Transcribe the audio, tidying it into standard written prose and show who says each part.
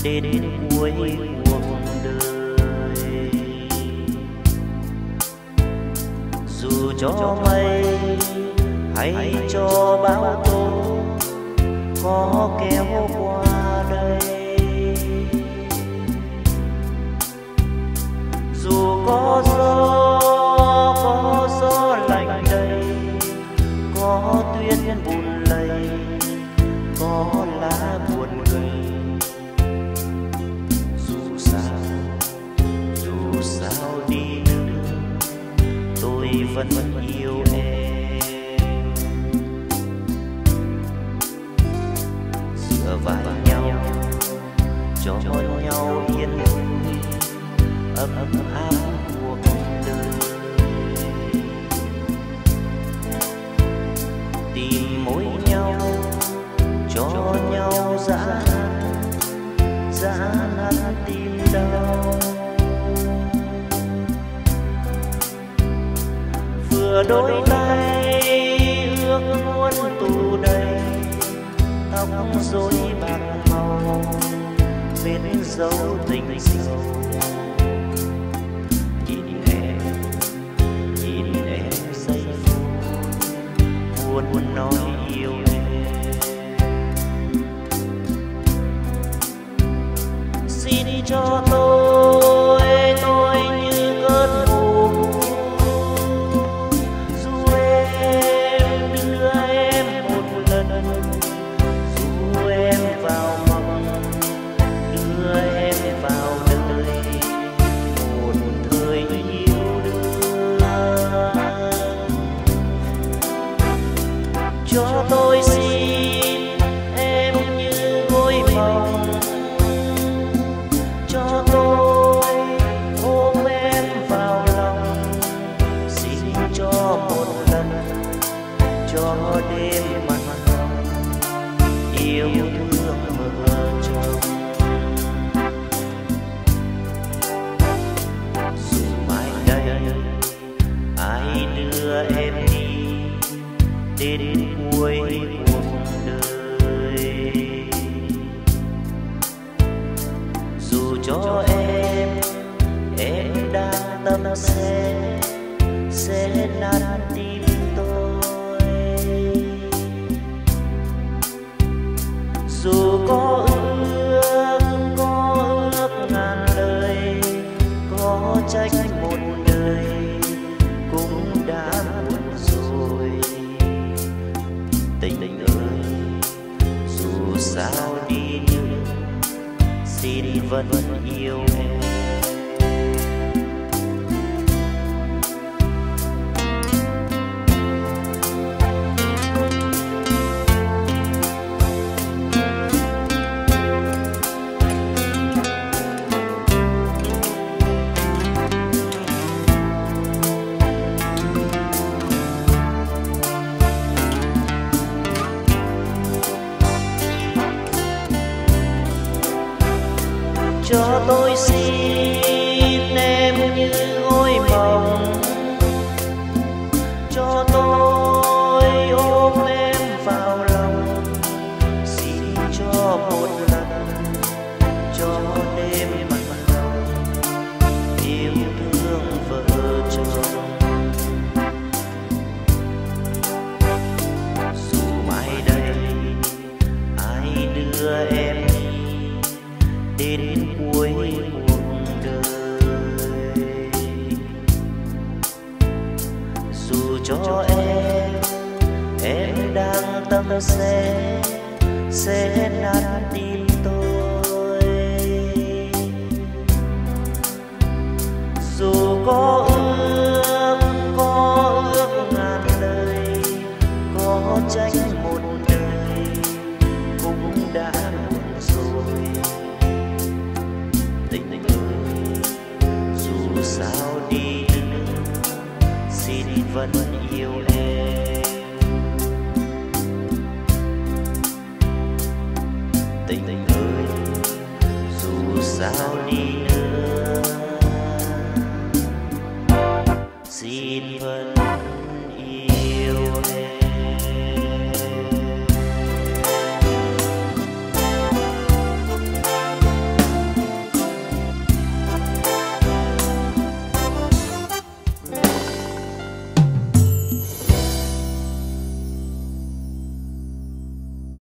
Speaker 1: đến cuối cuộc đời. Dù cho mây hay cho bão tố có kéo qua đây, dù có gió lạnh đầy, có tuyết buồn lầy, có lá buồn gầy, dù sao đi nữa tôi vẫn yêu em. Dựa vai nhau cho nhau yên vui ấm áp cuộc đời. Tìm mối nhau cho nhau dã nát tim đau. Vừa đôi tay ước muốn tù đầy, tóc rối bạc màu vết dấu tình sâu. Nhìn em giây phút buồn nói yêu em. Xin cho tôi như cơn mù, dù em đưa em một lần, dù em vào mộng đưa em vào đời một thời yêu đương. Cho tôi xin em như ngôi mộng, cho tôi ôm em vào lòng. Xin cho một lần, cho đêm mặn nồng yêu thương mơ chồng. Dù mai đây ai đưa em đi đến cuối cuộc đời, dù cho em đang tâm sẽ nát tim tôi. Dù có ước ngàn lời, có trách một đời cũng đã muộn rồi. Tình ơi, dù sao đi nữa xin vẫn yêu em. Cho tôi xin em như ngôi mộng, cho tôi ôm em vào lòng. Xin cho một lần, cho đêm mặn nồng yêu thương vợ chồng. Dù mai đây ai đưa em đến cuối cuộc đời, dù cho em đang tâm sẽ nát tim tôi. Dù có ước ngàn lời, có trách một đời cũng đã muộn rồi. Tình ơi, dù sao đi nữa xin vẫn yêu em. Tình